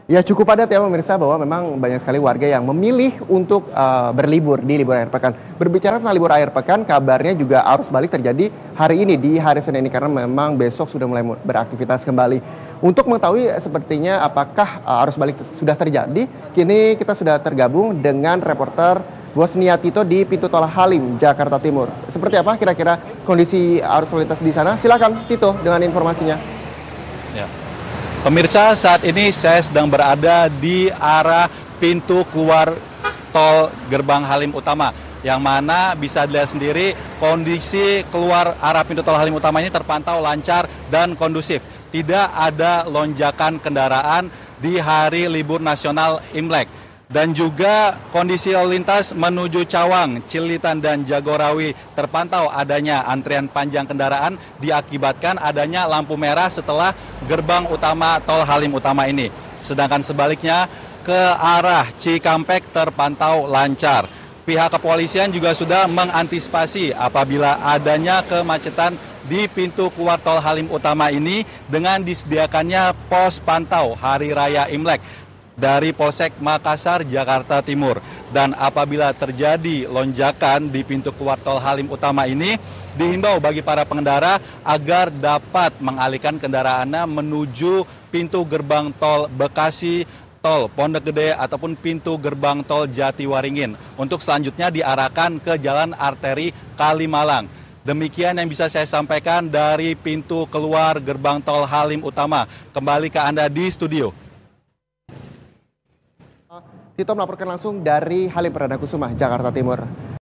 Ya cukup padat ya pemirsa, bahwa memang banyak sekali warga yang memilih untuk berlibur di libur akhir pekan. Berbicara tentang libur akhir pekan, kabarnya juga arus balik terjadi hari ini di hari Senin ini karena memang besok sudah mulai beraktivitas kembali. Untuk mengetahui sepertinya apakah arus balik sudah terjadi, kini kita sudah tergabung dengan reporter Bosnia Tito di pintu tol Halim, Jakarta Timur. Seperti apa kira-kira kondisi arus lalu lintas di sana? Silakan Tito dengan informasinya. Ya. Pemirsa, saat ini saya sedang berada di arah pintu keluar tol Gerbang Halim Utama, yang mana bisa dilihat sendiri kondisi keluar arah pintu tol Halim Utama ini terpantau lancar dan kondusif. Tidak ada lonjakan kendaraan di hari libur nasional Imlek. Dan juga kondisi lalu lintas menuju Cawang, Cilitan, dan Jagorawi terpantau adanya antrian panjang kendaraan diakibatkan adanya lampu merah setelah gerbang utama tol Halim Utama ini. Sedangkan sebaliknya ke arah Cikampek terpantau lancar. Pihak kepolisian juga sudah mengantisipasi apabila adanya kemacetan di pintu keluar tol Halim Utama ini dengan disediakannya pos pantau Hari Raya Imlek dari Polsek Makassar, Jakarta Timur. Dan apabila terjadi lonjakan di pintu keluar tol Halim Utama ini, dihimbau bagi para pengendara agar dapat mengalihkan kendaraannya menuju pintu gerbang tol Bekasi, tol Pondok Gede, ataupun pintu gerbang tol Jatiwaringin. Untuk selanjutnya diarahkan ke jalan arteri Kalimalang. Demikian yang bisa saya sampaikan dari pintu keluar gerbang tol Halim Utama. Kembali ke Anda di studio. Tito melaporkan langsung dari Halim Perdana Kusuma, Jakarta Timur.